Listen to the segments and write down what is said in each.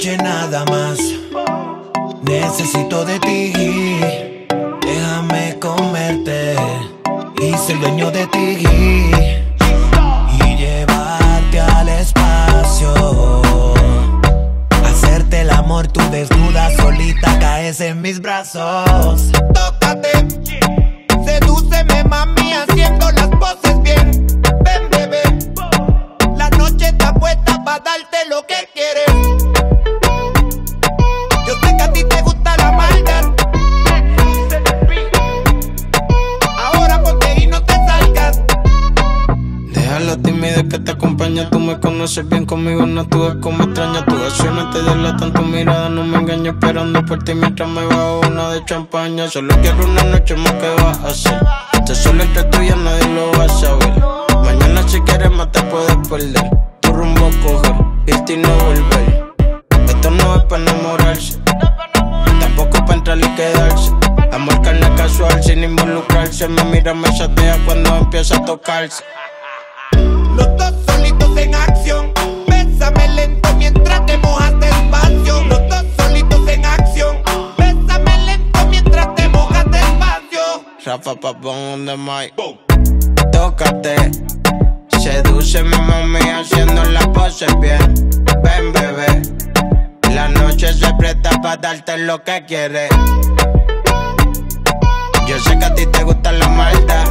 noche nada más. Necesito de ti, déjame comerte y ser dueño de ti y llevarte al espacio. Hacerte el amor, tú desnuda, solita caes en mis brazos. Tócate, sedúceme mami, haciendo las poses bien. Ven bebé, la noche está puesta para darte lo que quieres. Yo sé que a ti te gusta la maldad. Ahora ponte y no te salgas. Deja la timidez que te acompaña. Tú me conoces bien, conmigo no actúes como extraña. Tus acciones te delatan, tu mirada no me engaña. Esperando por ti mientras me bajo una de champaña. Solo quiero una noche más, que vas a hacer. Este solo entre tú y yo, nadie lo va a saber. Mañana si quieres más te puedes perder. Tu rumbo coger, irte y no volver. Esto no es para enamorarse, tampoco para entrar y quedarse. Amor carne casual sin involucrarse. Me mira, me chatea cuando empieza a tocarse. Los dos solitos en acción. Bésame lento mientras te mojas despacio. Los dos solitos en acción. Bésame lento mientras te mojas despacio. Rafa Pabón on the mic. Tócate, sedúceme mami, haciendo las poses bien. Ven bebé, la noche se presta para darte lo que quieres. Yo sé que a ti te gusta la maldad.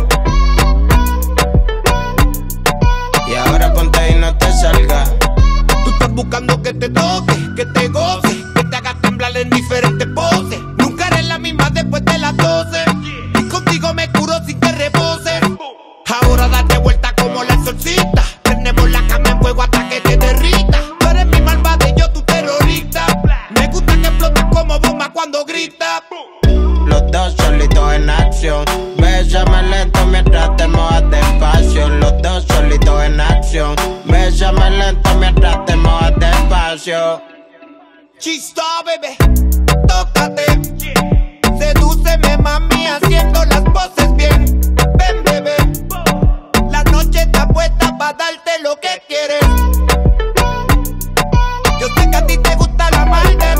Y ahora ponte y no te salgas. Tú estás buscando que te toque, que te goce, que te haga temblar en diferentes poses. Nunca eres la misma después de las 12. Y contigo me curo sin que repose. Ahora date vuelta como la exorcista. Prendemos la cama en fuego hasta que te derrita. Tú eres mi malvada y yo tu terrorista. Me gusta que explotes como bomba cuando grita. Los dos solitos en acción. Bésame lento mientras te mojas despacio. Los dos solitos en acción. Bésame lento mientras te mojas despacio. Chista, bebé, tócate, sedúceme mami, haciendo las poses bien. Ven bebé, la noche está puesta para darte lo que quieres. Yo sé que a ti te gusta la maldad.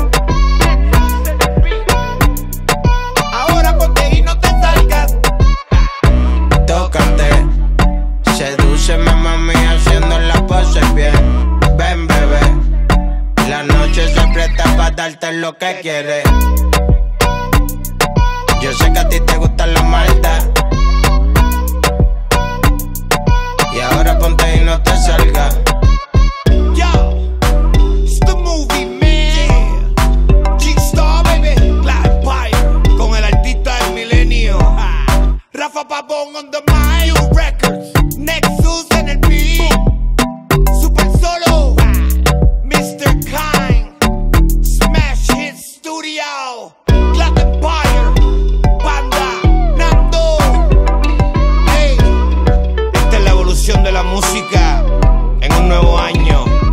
Ahora ponte y no te salgas. Tócate, sedúceme mami, haciendo las poses bien. Ven bebé, la noche se presta para darte lo que quieres. Yo sé que a ti te gusta la maldad. Y ahora ponte y no te salgas. Yo, it's the movie, man. G-Star, baby, Black Empire, con el artista del milenio. Rafa Pabón on the mic. New Records, Nexus en el beat. Super Solo, Mr. Kind, Smash Hit Studio, Black Empire, Panda, Nando. Hey, esta es la evolución de la música en un nuevo año.